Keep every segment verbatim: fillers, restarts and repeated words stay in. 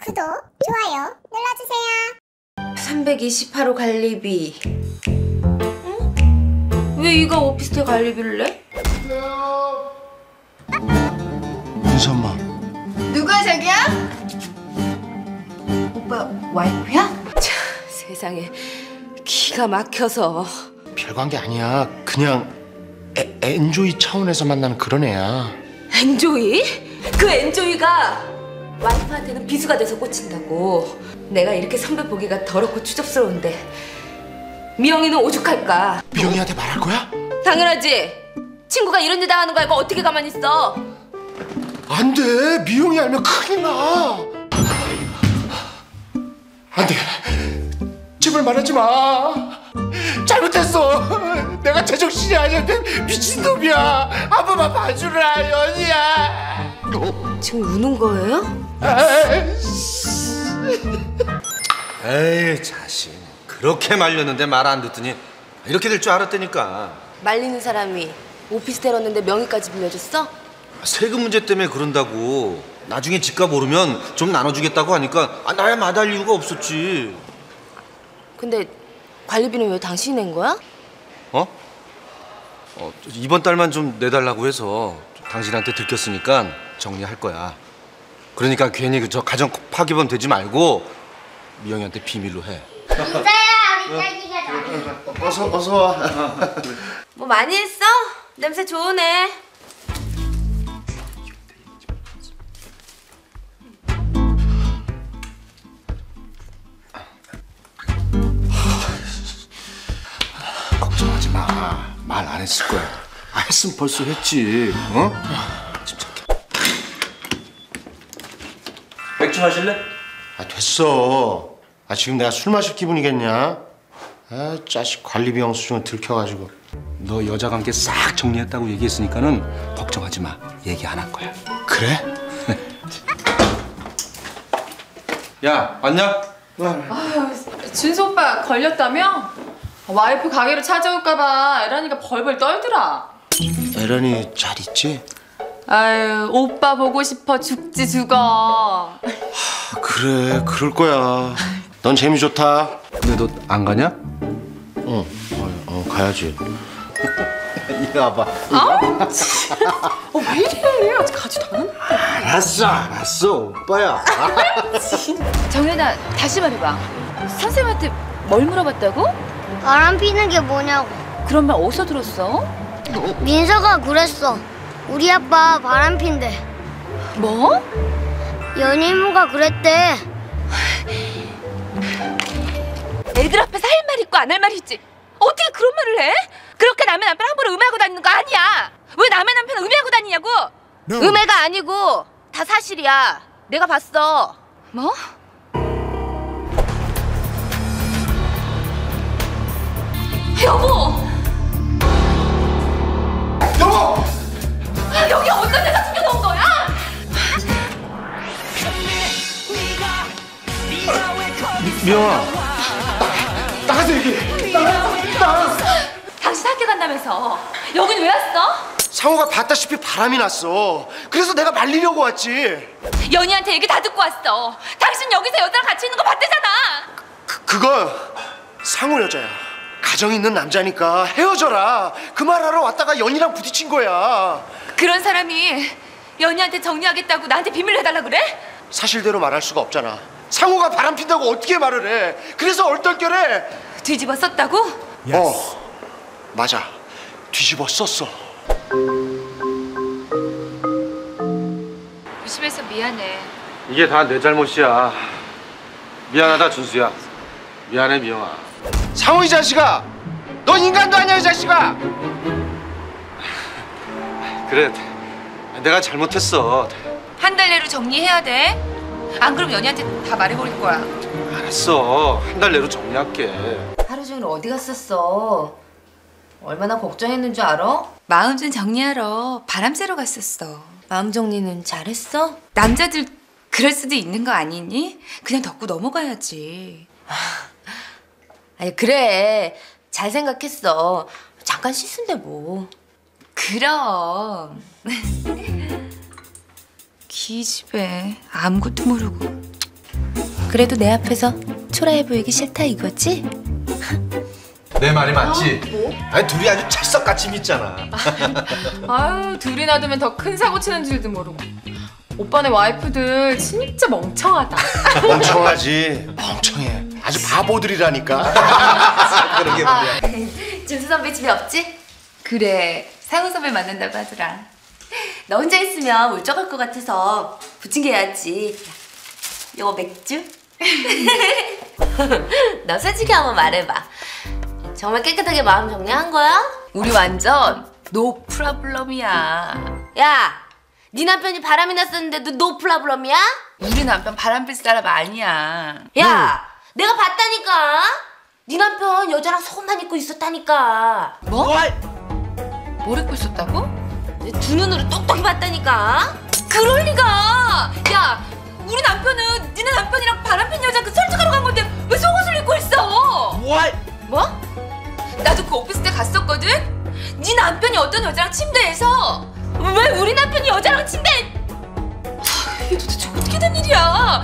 구독, 좋아요 눌러주세요. 삼백이십팔 호 갈리비. 응? 왜 이가 오피스텔 갈리비를 내? 민수 엄마. 누구야 자기야? 오빠 와이프야? 참, 세상에 기가 막혀서. 별관계 아니야. 그냥 에, 엔조이 차원에서 만나는 그런 애야. 엔조이? 그 엔조이가 와이프한테는 비수가 돼서 꽂힌다고. 내가 이렇게 선배 보기가 더럽고 추접스러운데 미영이는 오죽할까? 미영이한테 말할 거야? 당연하지. 친구가 이런 데 당하는 거 알고 어떻게 가만히 있어? 안 돼. 미영이 알면 큰일 나. 안 돼. 제발 말하지 마. 잘못했어. 내가 제정신이 아니었는데 미친놈이야. 한 번만 봐주라, 연희야. 지금 우는 거예요? 에이 자식, 그렇게 말렸는데 말 안 듣더니 이렇게 될 줄 알았다니까. 말리는 사람이 오피스텔 얻는데 명의까지 빌려줬어? 세금 문제 때문에 그런다고. 나중에 집값 오르면 좀 나눠주겠다고 하니까 아, 나야 마다할 이유가 없었지. 근데 관리비는 왜 당신이 낸 거야? 어? 어 이번 달만 좀 내달라고 해서 당신한테 들켰으니까 정리할 거야. 그러니까 괜히 그 저 가정 파기범 되지 말고 미영이한테 비밀로 해. 민서야, 우리 자기가 나. 어서 어서 와. 뭐 많이 했어? 냄새 좋으네. 걱정하지 마. 말 안 했을 거야. 아, 했으면 벌써 했지. 어? 침착해. 맥주 마실래? 아 됐어. 아 지금 내가 술 마실 기분이겠냐? 아 자식 관리비 영수증을 들켜가지고. 너 여자 관계 싹 정리했다고 얘기했으니까는 걱정하지 마. 얘기 안 할 거야. 그래? 야, 왔냐? 아유, 준수 오빠 걸렸다며? 와이프 가게로 찾아올까봐 에란이가 벌벌 떨더라. 에란이 잘 있지? 아유, 오빠 보고 싶어 죽지 죽어. 아, 그래 그럴 거야. 넌 재미 좋다. 근데 너 안 가냐? 어, 어, 어 가야지. 이리 와봐. 아, 어, 왜 이래? 아직 가지도 않았는데. 알았어, 알았어. 오빠야. 정연아, 다시 말해봐. 선생님한테 뭘 물어봤다고? 바람 피는 게 뭐냐고. 그런 말 어디서 들었어? 민서가 그랬어. 우리 아빠 바람 핀대. 뭐? 연희모가 그랬대. 애들 앞에서 할 말 있고 안 할 말 있지. 어떻게 그런 말을 해? 그렇게 남의 남편 함부로 음해하고 다니는 거 아니야. 왜 남의 남편 음해하고 다니냐고. No. 음해가 아니고 다 사실이야. 내가 봤어. 뭐? 여보! 여보! 여기 어떤 데서 숨겨놓은 거야? 미영아. 나가서 얘기해. 나가. 나가. 당신 학교 간다면서 여긴 왜 왔어? 상호가 봤다시피 바람이 났어. 그래서 내가 말리려고 왔지. 연희한테 얘기 다 듣고 왔어. 당신 여기서 여자랑 같이 있는 거 봤대잖아. 그, 그거 상호 여자야. 가정 있는 남자니까 헤어져라. 그 말하러 왔다가 연희랑 부딪힌 거야. 그런 사람이 연희한테 정리하겠다고 나한테 비밀로 해달라 그래? 사실대로 말할 수가 없잖아. 상호가 바람 핀다고 어떻게 말을 해. 그래서 얼떨결에 뒤집어 썼다고? 어 맞아. 뒤집어 썼어. 무심해서 미안해. 이게 다 내 잘못이야. 미안하다, 준수야. 미안해, 미영아. 상호 이 자식아. 넌 인간도 아니야 이 자식아. 그래, 내가 잘못했어. 한 달 내로 정리해야 돼. 안 그럼 연희한테 다 말해버릴 거야. 알았어. 한 달 내로 정리할게. 하루 종일 어디 갔었어? 얼마나 걱정했는 줄 알아? 마음 좀 정리하러 바람 쐬러 갔었어. 마음 정리는 잘했어? 남자들 그럴 수도 있는 거 아니니? 그냥 덮고 넘어가야지. 아니 그래 잘 생각했어. 잠깐 씻은데 뭐. 그럼. 기집애 아무것도 모르고. 그래도 내 앞에서 초라해 보이기 싫다 이거지? 내 말이 맞지? 아니 둘이 아주 찰떡같이 믿잖아. 아유, 둘이 놔두면 더 큰 사고 치는 줄도 모르고. 오빠네 와이프들 진짜 멍청하다. 멍청하지. 멍청해. 아주 바보들이라니까. 그러게 말이야. 준수 선배 집에 없지? 그래, 상우 선배 만난다고 하더라. 너 혼자 있으면 울적할 것 같아서 부침개 해야지. 이거 맥주? 너 솔직히 한번 말해봐. 정말 깨끗하게 마음 정리한 거야? 우리 완전 노 프라블럼이야. 야! 네 남편이 바람이 났었는데도 노 프라블럼이야? 우리 남편 바람 필 사람 아니야. 야! 내가 봤다니까? 네 남편 여자랑 속옷만 입고 있었다니까. 뭐? 뭘 입고 있었다고? 두 눈으로 똑똑히 봤다니까. 그럴 리가. 야, 우리 남편은 니네 남편이랑 바람핀 여자 그 설득하러 간 건데 왜 속옷을 입고 있어? 뭘? 뭐? 나도 그 오피스텔 갔었거든? 네 남편이 어떤 여자랑 침대에서 왜 우리 남편이 여자랑 침대에. 하, 이게 도대체 어떻게 된 일이야?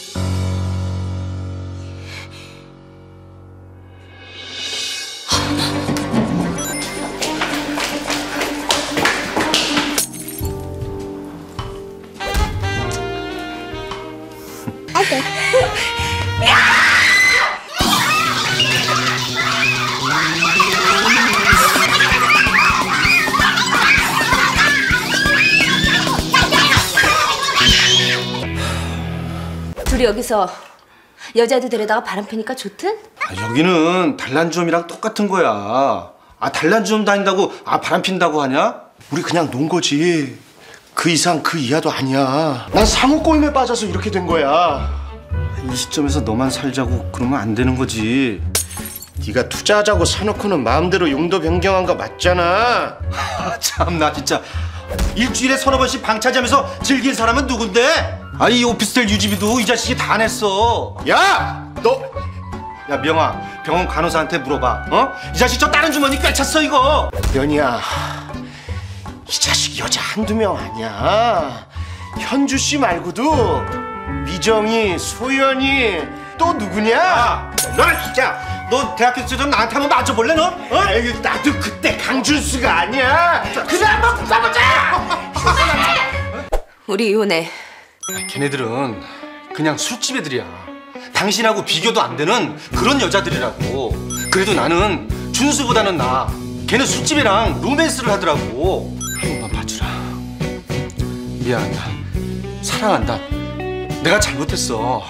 둘이 여기서 여자애들 데려다가 바람 피니까 좋든? 아, 여기는 단란주점이랑 똑같은 거야. 아 단란주점 다닌다고 아 바람 핀다고 하냐? 우리 그냥 논 거지. 그 이상 그 이하도 아니야. 난 상호 꼬임에 빠져서 이렇게 된 거야. 이 시점에서 너만 살자고 그러면 안 되는 거지. 네가 투자하자고 사놓고는 마음대로 용도 변경한 거 맞잖아. 아, 참 나 진짜 일주일에 서너 번씩 방차지하면서 즐긴 사람은 누군데? 아 이 오피스텔 유지비도 이 자식이 다 냈어. 야! 너! 야 명아 병원 간호사한테 물어봐. 어? 이 자식 저 다른 주머니 꿰찼어 이거. 연희야, 이 자식 여자 한두 명 아니야. 현주 씨 말고도 미정이, 소연이 또 누구냐? 야, 너 진짜 너 대학교 때 나한테 한번 맞춰볼래 너? 어? 에이, 나도 그때 강준수가 아니야. 그래 한번 싸보자. 우리 이혼해. 걔네들은 그냥 술집 애들이야. 당신하고 비교도 안 되는 그런 여자들이라고. 그래도 나는 준수보다는 나아. 걔는 술집이랑 로맨스를 하더라고. 한 번만 봐주라. 미안하다. 사랑한다. 내가 잘못했어.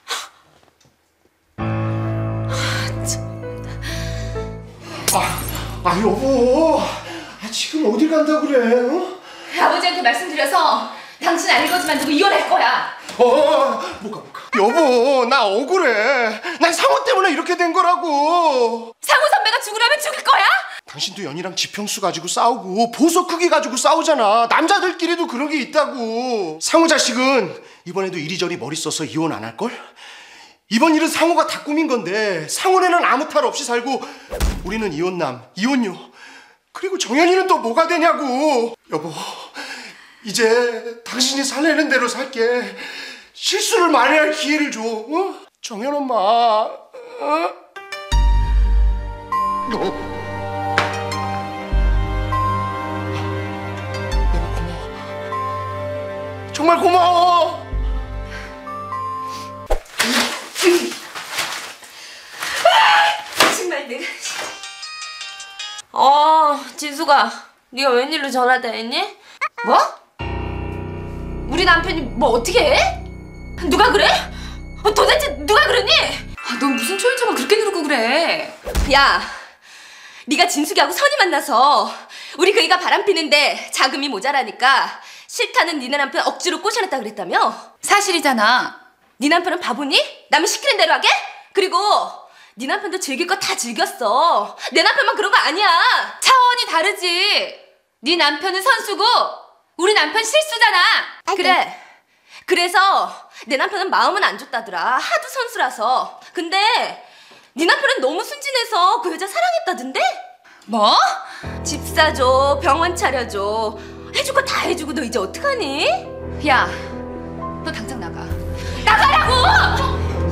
아, 아 여보, 아, 지금 어딜 간다 그래? 어? 아버지한테 말씀드려서 당신 안 읽어주면 두고 이혼할 거야. 어, 못 가, 못 가. 여보, 나 억울해. 난 상호 때문에 이렇게 된 거라고. 상우 선배가 죽으라면 죽을 거야? 당신도 연희랑 지평수 가지고 싸우고 보석 크기 가지고 싸우잖아. 남자들끼리도 그런 게 있다고. 상호 자식은 이번에도 이리저리 머리 써서 이혼 안 할걸? 이번 일은 상호가 다 꾸민 건데 상호네는 아무 탈 없이 살고 우리는 이혼남, 이혼녀. 그리고 정연이는 또 뭐가 되냐고. 여보, 이제 당신이 살래는 대로 살게. 실수를 만회할 기회를 줘. 어? 정연 엄마. 어? 너. 정말 고마워. 정말 내가. 어, 진수가, 네가 웬일로 전화다 했니? 뭐? 우리 남편이 뭐 어떻게 해? 누가 그래? 어, 도대체 누가 그러니? 아, 넌 무슨 초인종을 그렇게 누르고 그래? 야, 네가 진숙이하고 선이 만나서 우리 그이가 바람 피는데 자금이 모자라니까 싫다는 니네 남편 억지로 꼬셔놨다 그랬다며? 사실이잖아. 네 남편은 바보니? 남이 시키는 대로 하게? 그리고 네 남편도 즐길 거 다 즐겼어. 내 남편만 그런 거 아니야. 차원이 다르지. 네 남편은 선수고 우리 남편 실수잖아. 그래. 그래서 내 남편은 마음은 안 좋다더라. 하도 선수라서. 근데 네 남편은 너무 순진해서 그 여자 사랑했다던데? 뭐? 집 사줘, 병원 차려줘, 해줄 거 다 해주고 너 이제 어떡하니? 야, 너 당장 나가. 나가라고!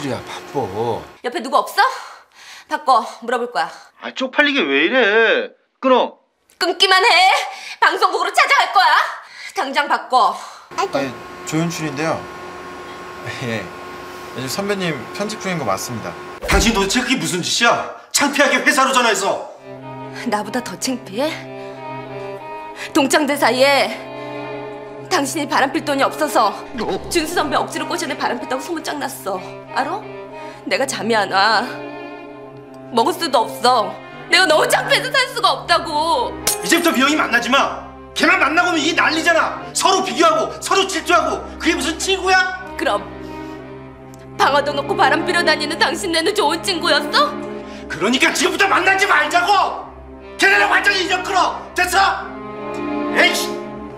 일이야 바빠. 옆에 누구 없어? 바꿔. 물어볼 거야. 아 쪽팔리게 왜 이래? 끊어. 끊기만 해. 방송국으로 찾아갈 거야. 당장 바꿔. 아니, 조연출인데요. 예, 요즘 선배님 편집 중인 거 맞습니다. 당신 도대체 그게 무슨 짓이야? 창피하게 회사로 전화해서. 나보다 더 창피해? 동창들 사이에 당신이 바람필 돈이 없어서 준수 선배 억지로 꼬셔내 바람폈다고 소문장 났어. 알아? 내가 잠이 안 와. 먹을 수도 없어. 내가 너무 창피해서 살 수가 없다고. 이제부터 미영이 만나지 마. 걔만 만나고 이게 난리잖아. 서로 비교하고 서로 질투하고. 그게 무슨 친구야? 그럼 방아도 놓고 바람 피러 다니는 당신네는 좋은 친구였어? 그러니까 지금부터 만나지 말자고. 걔네랑 완전히 인연 끊어. 됐어? 에이씨.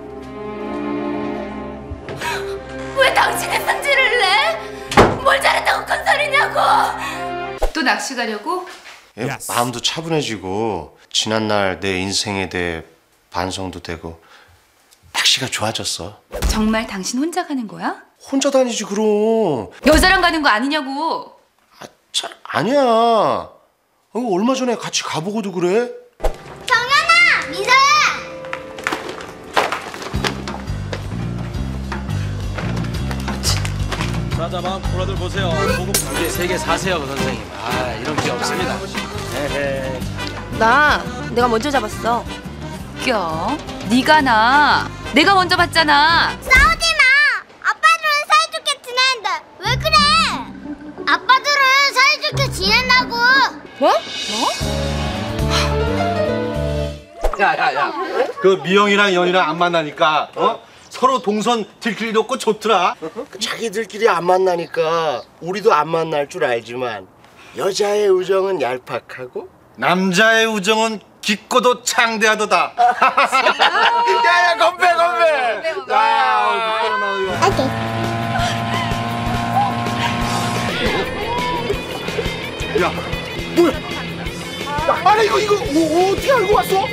왜 당신이 승질을 내? 뭘 잘했다고 큰 소리냐고. 또 낚시 가려고? 예, 마음도 차분해지고 지난날 내 인생에 대해 반성도 되고 낚시가 좋아졌어. 정말 당신 혼자 가는 거야? 혼자 다니지 그럼. 여자랑 가는 거 아니냐고. 아, 참 아니야. 어, 얼마 전에 같이 가보고도 그래. 정연아! 민서야! 자자만 보라들 보세요. 보고 두개 세 개 사세요, 선생님. 아 이런 게 없습니다. 에헤. 나 내가 먼저 잡았어. 웃겨. 네가 나. 내가 먼저 봤잖아. 싸우지 마! 아빠들은 사이좋게 지내는데 왜 그래? 아빠들은 사이좋게 지낸다고! 뭐? 야야야. 그 미영이랑 연이랑 안 만나니까 어? 서로 동선 들길 없고 좋더라. 자기들끼리 안 만나니까 우리도 안 만날 줄 알지만 여자의 우정은 얄팍하고 남자의 우정은 깊고도 창대하도다. 야야 건배 건배. 야 뭐야? 아니 이거 이거 뭐, 어떻게 알고 왔어?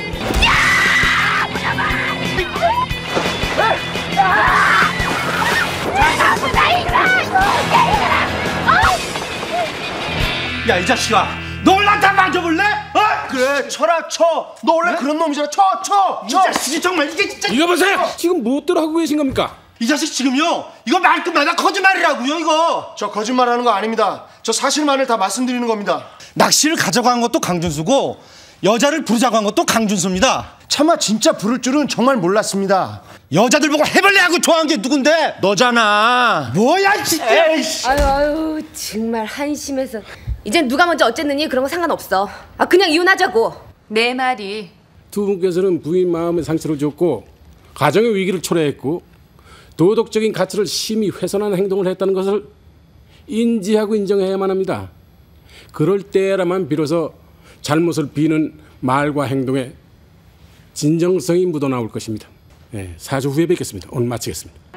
야 이 자식아, 너 올라타 만져볼래? 어? 그래 쳐라 쳐. 너 원래 그런 놈이잖아. 쳐 쳐. 이 자식이 정말 이게 진짜. 이거 보세요. 지금 무엇들 하고 계신 겁니까? 이 자식 지금요 이거 말끝마다 거짓말이라고요 이거. 저 거짓말하는 거 아닙니다. 저 사실만을 다 말씀드리는 겁니다. 낚시를 가자고 한 것도 강준수고 여자를 부르자고 한 것도 강준수입니다. 차마 진짜 부를 줄은 정말 몰랐습니다. 여자들 보고 해벌레하고 좋아한 게 누군데? 너잖아. 뭐야 진짜. 에이씨. 아유 아유 정말 한심해서. 이젠 누가 먼저 어쨌느니 그런 거 상관없어. 아 그냥 이혼하자고. 내 말이. 두 분께서는 부인 마음에 상처를 줬고 가정의 위기를 초래했고 도덕적인 가치를 심히 훼손하는 행동을 했다는 것을 인지하고 인정해야만 합니다. 그럴 때라만 비로소 잘못을 비는 말과 행동에 진정성이 묻어나올 것입니다. 네, 사 주 후에 뵙겠습니다. 오늘 마치겠습니다.